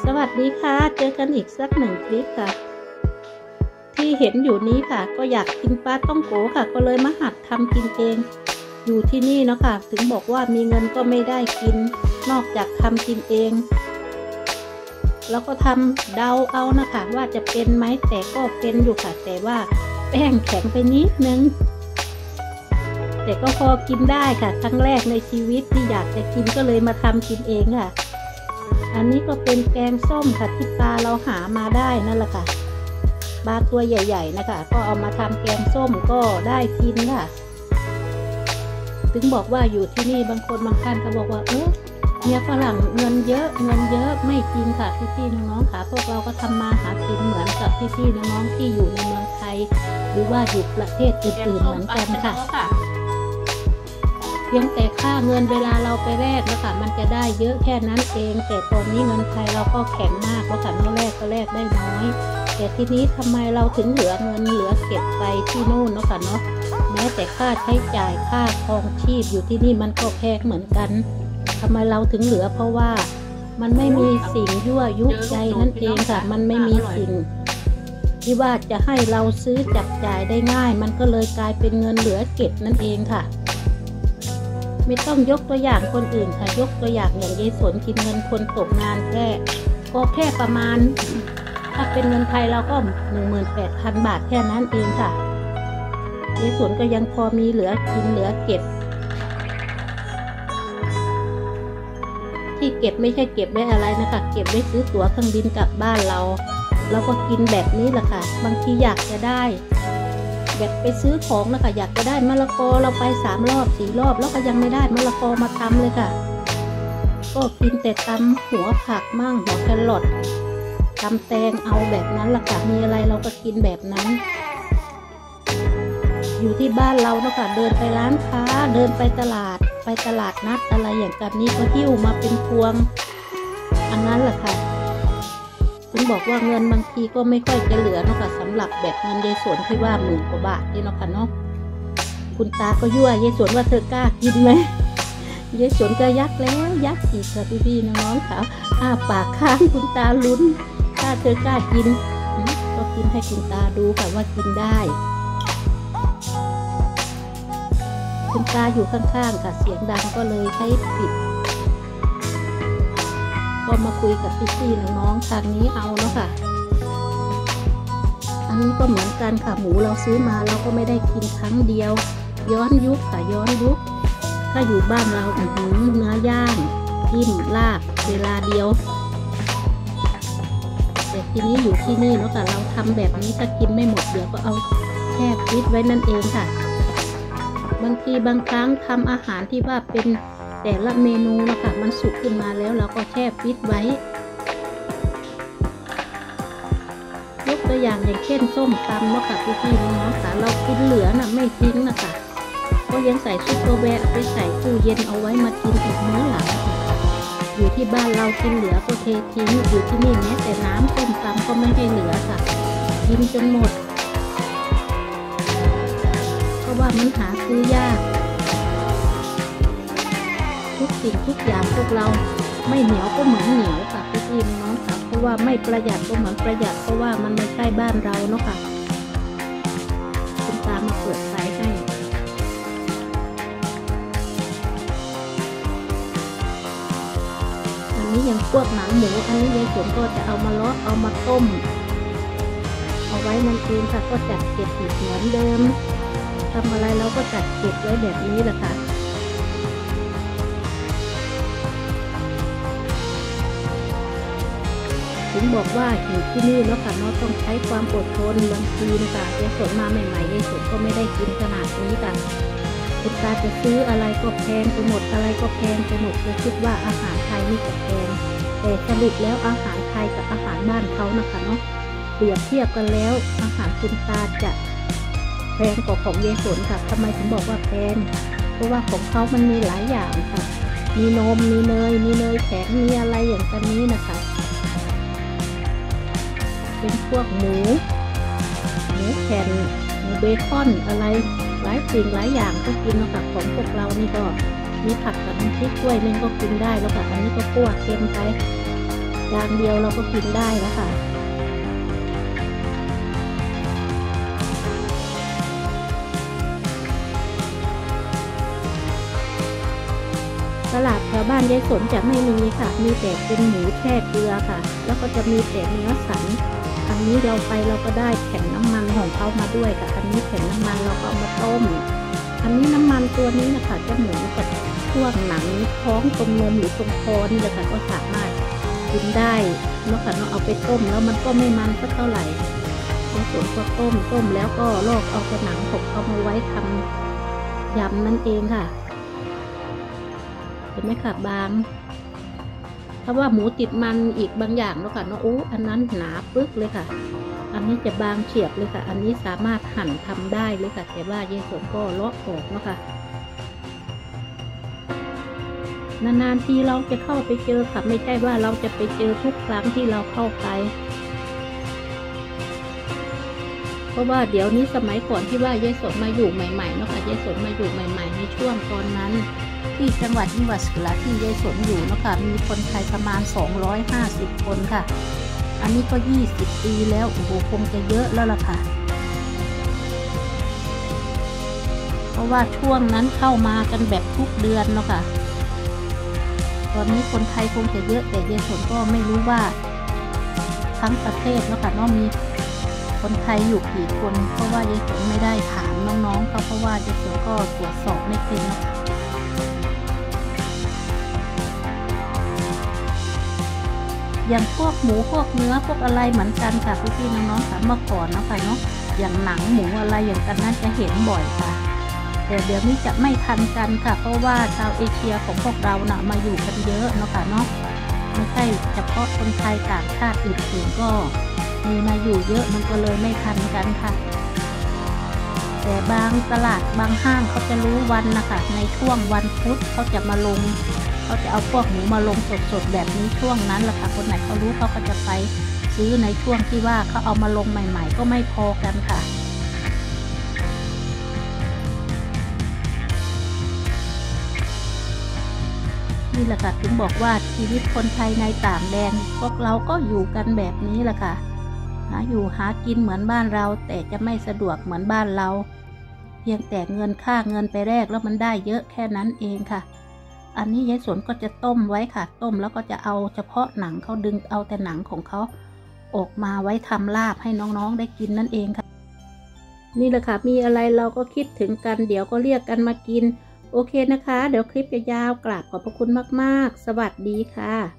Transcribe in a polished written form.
วัสดีค่ะเจอกันอีกสักหนึ่งคลิปค่ะที่เห็นอยู่นี้ค่ะก็อยากกินปลาต้องโกค่ะก็เลยมาหัดทำกินเองอยู่ที่นี่เนาะค่ะถึงบอกว่ามีเงินก็ไม่ได้กินนอกจากทำกินเองแล้วก็ทำเดาเอานะคะว่าจะเป็นไหมแต่ก็เป็นอยู่ค่ะแต่ว่าแป้งแข็งไปนิดนึงแต่ก็พอกินได้ค่ะครั้งแรกในชีวิตที่อยากจะกินก็เลยมาทำกินเองค่ะอันนี้ก็เป็นแกงส้มค่ะที่ปลาเราหามาได้นั่นแหละค่ะปลาตัวใหญ่ๆนะคะก็เอามาทำแกงส้มก็ได้กินค่ะถึงบอกว่าอยู่ที่นี่บางคนบางท่านก็บอกว่าเนี่ยฝรั่งเงินเยอะไม่จริงค่ะพี่ๆน้องๆค่ะพวกเราก็ทำมาหากินเหมือนกับพี่ๆน้องๆที่อยู่ในเมืองไทยหรือว่าอยู่ประเทศอื่นๆเหมือนกันค่ะเพียงแต่ค่าเงินเวลาเราไปแลกนะคะมันจะได้เยอะแค่นั้นเองแต่ตอนนี้เงินไทยเราก็แข็งมากแล้วค่ะเมื่อแรกก็แลกได้น้อยแต่ทีนี้ทำไมเราถึงเหลือเงินเหลือเก็บไปที่นู่นเนาะค่ะเนาะแม้แต่ค่าใช้จ่ายค่าครองชีพอยู่ที่นี่มันก็แพงเหมือนกันทำไมเราถึงเหลือเพราะว่ามันไม่มีสิ่งยั่วยุใจนั่นเองค่ะมันไม่มีสิ่งที่ว่าจะให้เราซื้อจับจ่ายได้ง่ายมันก็เลยกลายเป็นเงินเหลือเก็บนั่นเองค่ะไม่ต้องยกตัวอย่างคนอื่นค่ะยกตัวอย่างอย่างยายสนกินเงินคนตกงานแค่ประมาณถ้าเป็นเงินไทยเราก็ 18,000 บาทแค่นั้นเองค่ะยายสนก็ยังพอมีเหลือกินเหลือเก็บที่เก็บไม่ใช่เก็บไว้อะไรนะคะเก็บไว้ซื้อตั๋วเครื่องบินกลับบ้านเราก็กินแบบนี้แหละค่ะบางทีอยากจะได้แบบไปซื้อของนะคะอยากจะได้มะละกอเราไป3 รอบ 4 รอบแล้วก็ยังไม่ได้มะละกอมาตำเลยค่ะก็กินแต่ตำหัวผักมั่งหัวแครอทตำแตงเอาแบบนั้นละค่ะมีอะไรเราก็กินแบบนั้นอยู่ที่บ้านเราเนาะค่ะเดินไปร้านค้าเดินไปตลาดนัดอะไรอย่างกันนี้ก็หิ้วมาเป็นพวงอันนั้นแหละค่ะถึงบอกว่าเงินบางทีก็ไม่ค่อยจะเหลือเนาะค่ะสำหรับแบบเงินยายสวนที่ว่า10,000 กว่าบาทนี่เนาะค่ะเนาะคุณตาก็ยั่วยายสวนว่าเธอกล้ากินไหมยายสวนก็ยักแล้วยักอีกค่ะพี่ๆน้องๆค่ะปากค้างคุณตาลุ้นถ้าเธอกล้ากินก็กินให้คุณตาดูค่ะว่ากินได้คุณตาอยู่ข้างๆค่ะเสียงดังก็เลยใช้ปิดก็มาคุยกับพี่ๆน้องๆทางนี้เอาเนาะค่ะอันนี้ก็เหมือนกันค่ะหมูเราซื้อมาเราก็ไม่ได้กินครั้งเดียวย้อนยุคค่ะย้อนยุคถ้าอยู่บ้านเราเนื้อย่างจิ้มลาบเวลาเดียวแต่ทีนี้อยู่ที่นี่เนาะค่ะเราทำแบบนี้ถ้ากินไม่หมดเดี๋ยวก็เอาแช่ฟรีซไว้นั่นเองค่ะบางทีบางครั้งทำอาหารที่ว่าเป็นแต่ละเมนูนะคะมันสุกขึ้นมาแล้วเราก็แช่ฟรีซไว้ยกตัวอย่างเช่นส้มตำเนาะค่ะพี่ๆน้องๆค่ะเรากินเหลือน่ะไม่ทิ้งนะคะก็ยังใส่ซุปเปอร์แวร์ไปใส่ตู้เย็นเอาไว้มากินอีกมื้อหลังอยู่ที่บ้านเรากินเหลือก็เททิ้งอยู่ที่นี่แม้แต่น้ำส้มตำก็ไม่ให้เหลือค่ะกินจนหมดเพราะว่ามันหาซื้อยากทุกสิ่งทุกอย่างพวกเราไม่เหนียวก็เหมือนเหนียวค่ะพี่ๆน้องๆค่ะเพราะว่าไม่ประหยัดก็เหมือนประหยัดเพราะว่ามันไม่ใช่บ้านเราเนาะค่ะคุณตามาเปิดไฟให้อันนี้ยังพวกหนังหมูอันนี้ยายสวนก็จะเอามาเลาะเอามาต้มเอาไว้นั่นเองค่ะก็จัดเก็บอีกเหมือนเดิมทำอะไรเราก็จัดเก็บไว้แบบนี้แหละค่ะถึงบอกว่าอยู่ที่นี่แล้วค่ะเนาะต้องใช้ความอดทนบางทีนะคะยายสวนมาใหม่ๆยายสวนก็ไม่ได้กินขนาดนี้ค่ะคุณตาจะซื้ออะไรก็แพงไปหมดอะไรก็แพงไปหมดจะคิดว่าอาหารไทยนี่ก็แพงแต่สรุปแล้วอาหารไทยกับอาหารบ้านเขานะคะเนาะเปรียบเทียบกันแล้วอาหารคุณตาจะแพงกว่าของยายสวนค่ะทำไมถึงบอกว่าแพงเพราะว่าของเขามันมีหลายอย่างค่ะมีนมมีเนยแข็งมีอะไรอย่างนี้นะคะเป็นพวกหมูแผ่นหมูเบคอนอะไรหลายสิ่งหลายอย่างก็กินแล้วค่ะของพวกเรานี่ก็มีผักกับน้ำพริกกล้วยนึงก็กินได้แล้วค่ะอันนี้ก็คั่วเค็มไปจานเดียวเราก็กินได้แล้วค่ะตลาดแถวบ้านยายสนจะไม่มีค่ะมีแต่เป็นหมูแช่เกลือค่ะแล้วก็จะมีแต่เนื้อสันอันนี้เราไปเราก็ได้แผ่นน้ำมันของเขามาด้วยค่ะอันนี้แผ่นน้ำมันเราก็เอามาต้มอันนี้น้ำมันตัวนี้นะคะจะเหมือนกับช่วงหนังท้องตรงนมหรือตรงคอนี่แหละค่ะก็สามารถกินได้เนาะค่ะเราเอาไปต้มแล้วมันก็ไม่มันสักเท่าไหร่ในส่วนก็ต้มแล้วก็ลอกเอาแต่หนังของเขามาไว้ทำยำนั่นเองค่ะเห็นไหมค่ะบางเพราะว่าหมูติดมันอีกบางอย่างเนาะค่ะเนาะอันนั้นหนาปึ๊กเลยค่ะอันนี้จะบางเฉียบเลยค่ะอันนี้สามารถหั่นทำได้เลยค่ะแต่ว่ายายสนก็เลาะออกเนาะค่ะนานๆทีเราจะเข้าไปเจอค่ะไม่ใช่ว่าเราจะไปเจอทุกครั้งที่เราเข้าไปเพราะว่าเดี๋ยวนี้สมัยก่อนที่ว่ายายสนมาอยู่ใหม่ๆเนาะค่ะยายสนมาอยู่ใหม่ๆในช่วงตอนนั้นที่จังหวัดนิวัสกุลาที่ยายสนอยู่เนาะค่ะมีคนไทยประมาณ250 คนค่ะอันนี้ก็20 ปีแล้วโอ้โหคงจะเยอะแล้วล่ะค่ะเพราะว่าช่วงนั้นเข้ามากันแบบทุกเดือนเนาะค่ะตอนนี้คนไทยคงจะเยอะแต่ยายสนก็ไม่รู้ว่าทั้งประเทศเนาะค่ะน้องมีคนไทยอยู่กี่คนเพราะว่ายายสนไม่ได้ถามน้องๆเขาเพราะว่ายายสนก็ตรวจสอบไม่เป็นอย่างพวกหมูพวกเนื้อพวกอะไรเหมือนกันค่ะพี่ๆน้องๆค่ะเมื่อก่อนเนาะค่ะเนาะอย่างหนังหมูอะไรอย่างกันน่าจะเห็นบ่อยค่ะแต่เดี๋ยวนี้จะไม่ทันกันค่ะเพราะว่าชาวเอเชียของพวกเราน่ะมาอยู่กันเยอะเนาะค่ะเนาะไม่ใช่เฉพาะคนไทยต่างชาติอื่นๆก็มีมาอยู่เยอะมันก็เลยไม่ทันกันค่ะแต่บางตลาดบางห้างเขาจะรู้วันนะคะในช่วงวันพุธเขาจะมาลงเขาจะเอาพวกหมูมาลงสดๆแบบนี้ช่วงนั้นแหละค่ะคนไหนเขารู้เขาก็จะไปซื้อในช่วงที่ว่าเขาเอามาลงใหม่ๆก็ไม่พอกันค่ะนี่แหละค่ะถึงบอกว่าชีวิตคนไทยในต่างแดนพวกเราก็อยู่กันแบบนี้แหละค่ะหาอยู่หากินเหมือนบ้านเราแต่จะไม่สะดวกเหมือนบ้านเราเพียงแต่เงินค่าเงินไปแลกแล้วมันได้เยอะแค่นั้นเองค่ะอันนี้ยายสนก็จะต้มไว้ค่ะต้มแล้วก็จะเอาเฉพาะหนังเขาดึงเอาแต่หนังของเขาออกมาไว้ทำลาบให้น้องๆได้กินนั่นเองค่ะนี่แหละค่ะมีอะไรเราก็คิดถึงกันเดี๋ยวก็เรียกกันมากินโอเคนะคะเดี๋ยวคลิปจะยาวกราบขอบพระคุณมากๆสวัสดีค่ะ